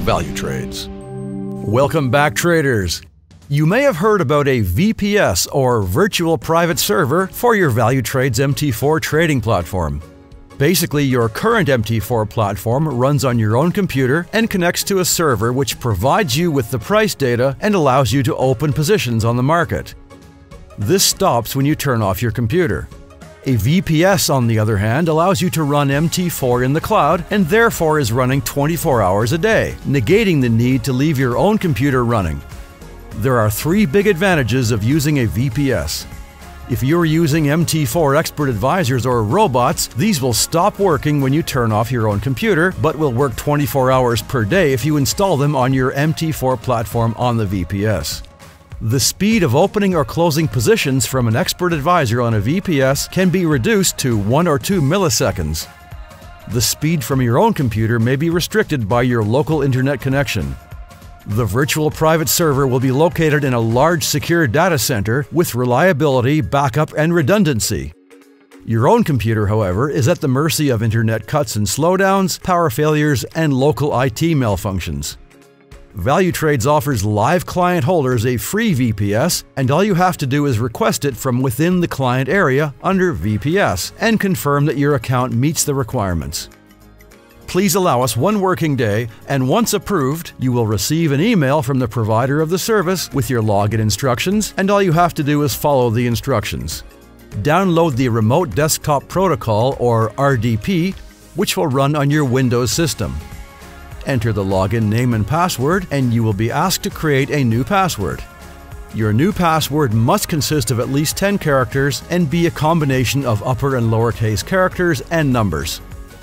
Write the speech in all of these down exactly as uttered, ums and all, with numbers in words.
Value Trades. Welcome back, traders. You may have heard about a V P S or Virtual Private Server for your Value Trades M T four trading platform. Basically, your current M T four platform runs on your own computer and connects to a server which provides you with the price data and allows you to open positions on the market. This stops when you turn off your computer. A V P S, on the other hand, allows you to run M T four in the cloud and therefore is running twenty-four hours a day, negating the need to leave your own computer running. There are three big advantages of using a V P S. If you're using M T four Expert Advisors or robots, these will stop working when you turn off your own computer, but will work twenty-four hours per day if you install them on your M T four platform on the V P S. The speed of opening or closing positions from an Expert Advisor on a V P S can be reduced to one or two milliseconds. The speed from your own computer may be restricted by your local internet connection. The virtual private server will be located in a large secure data center with reliability, backup, and redundancy. Your own computer, however, is at the mercy of internet cuts and slowdowns, power failures, and local I T malfunctions. Value Trades offers live client holders a free V P S, and all you have to do is request it from within the client area under V P S and confirm that your account meets the requirements. Please allow us one working day, and once approved, you will receive an email from the provider of the service with your login instructions, and all you have to do is follow the instructions. Download the Remote Desktop Protocol, or R D P, which will run on your Windows system. Enter the login name and password, and you will be asked to create a new password. Your new password must consist of at least ten characters and be a combination of upper and lowercase characters and numbers.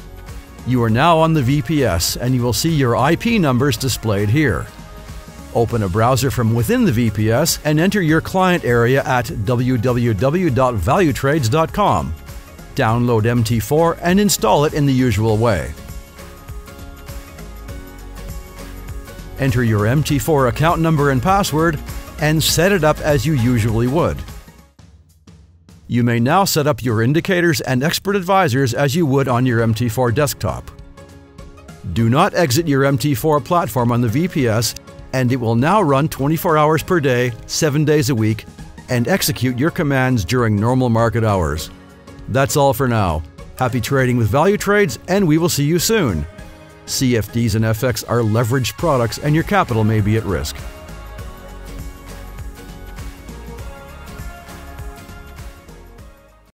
You are now on the V P S, and you will see your I P numbers displayed here. Open a browser from within the V P S and enter your client area at w w w dot value trades dot com. Download M T four and install it in the usual way. Enter your M T four account number and password and set it up as you usually would. You may now set up your indicators and Expert Advisors as you would on your M T four desktop. Do not exit your M T four platform on the V P S, and it will now run twenty-four hours per day, seven days a week, and execute your commands during normal market hours. That's all for now. Happy trading with Value Trades, and we will see you soon. C F Ds and F X are leveraged products, and your capital may be at risk.